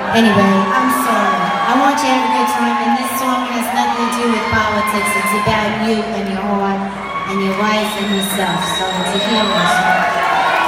Anyway, I'm sorry. I want you to have a good time, and this song has nothing to do with politics. It's about you and your heart and your wife and yourself. So it's a healing song.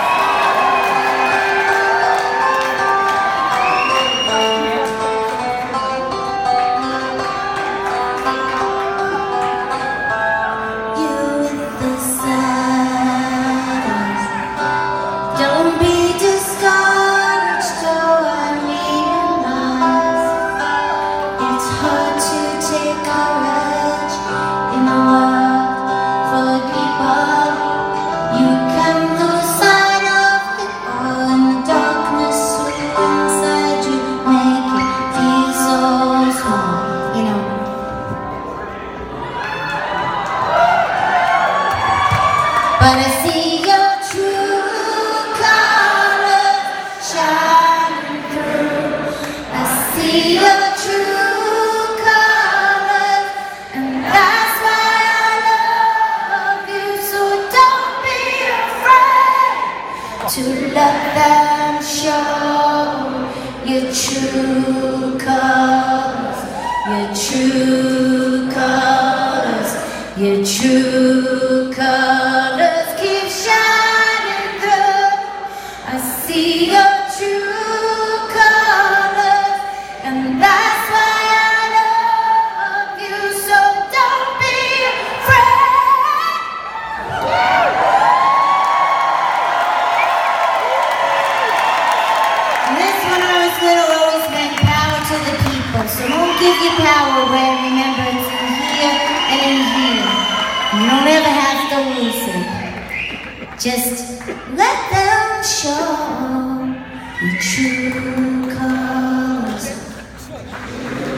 But I see your true colors shining through. I see your true colors, and that's why I love you. So don't be afraid to let them show your true colors, your true colors, your true colors. See your true colors, and that's why I love you. So don't be afraid. And this, when I was little, always meant power to the people. So don't give you power away. Remember, it's in here and in here. You don't ever have to lose it. Just let them show your true colors.